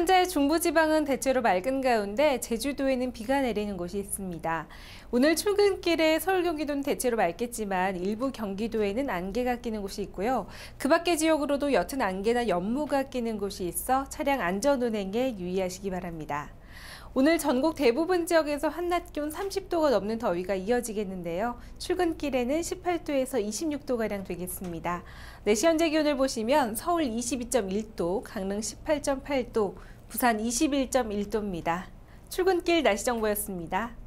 현재 중부지방은 대체로 맑은 가운데 제주도에는 비가 내리는 곳이 있습니다. 오늘 출근길에 서울 경기도는 대체로 맑겠지만 일부 경기도에는 안개가 끼는 곳이 있고요. 그 밖의 지역으로도 옅은 안개나 연무가 끼는 곳이 있어 차량 안전운행에 유의하시기 바랍니다. 오늘 전국 대부분 지역에서 한낮 기온 30도가 넘는 더위가 이어지겠는데요. 출근길에는 18도에서 26도가량 되겠습니다. 4시 현재 기온을 보시면 서울 22.1도, 강릉 18.8도, 부산 21.1도입니다. 출근길 날씨 정보였습니다.